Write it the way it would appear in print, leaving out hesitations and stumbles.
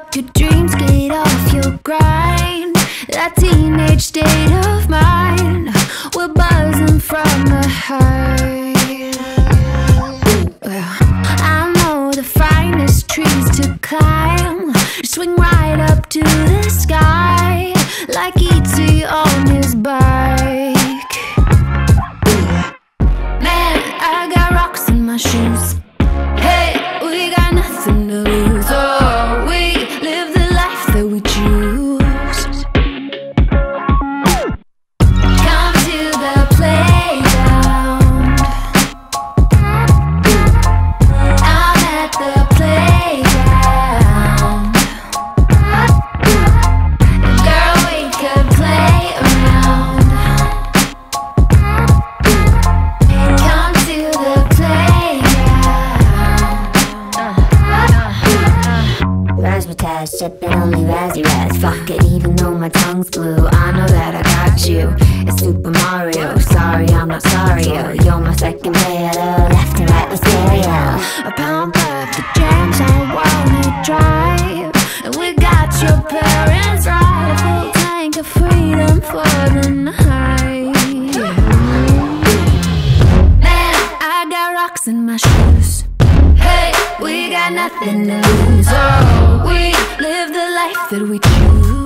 Your dreams, get off your grind. That teenage state of mind, we're buzzing from the high. I know the finest trees to climb, swing right up to the sky, like E.T. on his bike. Man, I got rocks in my shoes. Hey, we got nothing to lose. Oh, we live the life that we choose. Come to the playground. I'm at the playground. Girl, we could play around. Come to the playground. Razmatazz, sipping only razzy razz. Fuck it, even though my tongue's blue, I know that I got you. It's Super Mario, sorry I'm not sorry, yo. You're my second player, left and right with stereo. A pound up the jams on Walnut Drive, and we got your parents right. A full tank of freedom for the night. Man, I got rocks in my shoes. Hey, we got nothing to lose. Oh, we live the life that we choose.